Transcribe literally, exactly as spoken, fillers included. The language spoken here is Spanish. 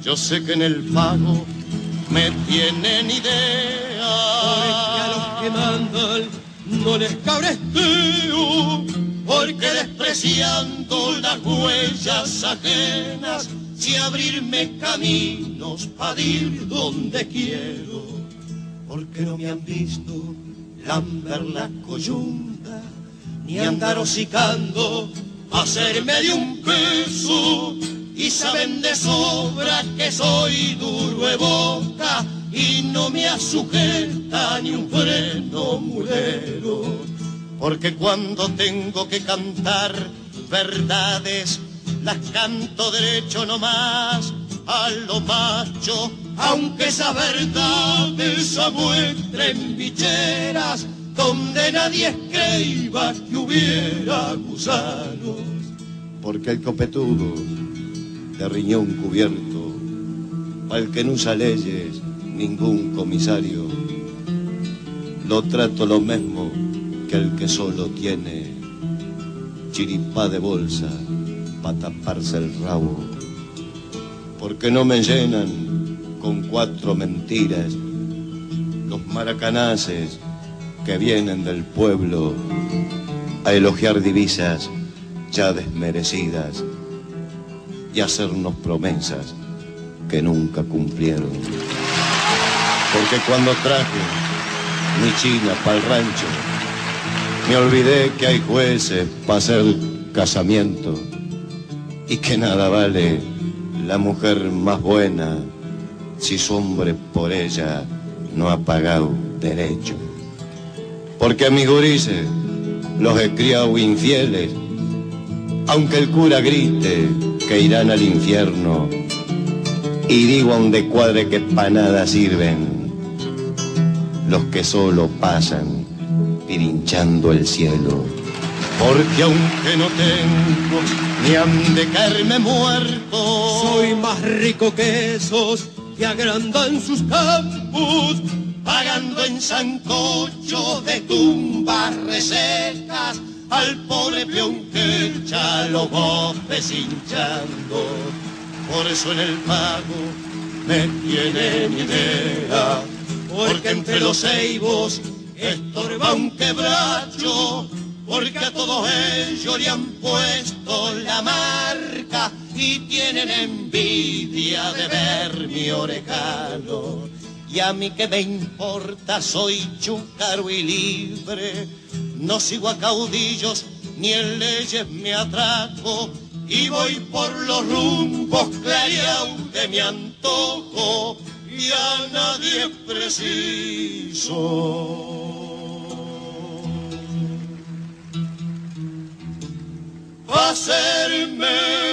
Yo sé que en el pago me tienen idea, porque a los que mandan no les cabresteo, porque despreciando las huellas ajenas, si abrirme caminos para ir donde quiero, porque no me han visto lamber la coyunda, ni andar hocicando, hacerme de un peso, y saben de sobra que soy duro de boca, y no me asujeta ni un freno mulero, porque cuando tengo que cantar verdades, las canto derecho nomás a lo macho, aunque esa verdad esa muestren bicheras donde nadie escriba que hubiera gusanos, porque el copetudo de riñón cubierto, al que no usa leyes ningún comisario, lo trato lo mismo que el que solo tiene chiripá de bolsa para taparse el rabo, porque no me llenan con cuatro mentiras los maracanaces que vienen del pueblo a elogiar divisas ya desmerecidas y hacernos promesas que nunca cumplieron. Porque cuando traje mi china pa'l rancho, me olvidé que hay jueces para hacer casamiento y que nada vale la mujer más buena si su hombre por ella no ha pagado derecho. Porque a mis gurises los he criado infieles, aunque el cura grite que irán al infierno, y digo a un descuadre que pa' nada sirven los que solo pasan pirinchando el cielo. Porque aunque no tengo ni han de caerme muerto, soy más rico que esos que agrandan sus campos, pagando en sancocho de tumbas resecas al pobre peón que echa los bofes hinchando. Por eso en el pago me tienen idea, porque entre los ceibos estorba un quebracho, porque a todos ellos le han puesto la marca y tienen envidia de ver mi orejano. Y a mí que me importa, soy chúcaro y libre, no sigo a caudillos ni en leyes me atraco, y voy por los rumbos clareados de mi antojo, y a nadie preciso hacerme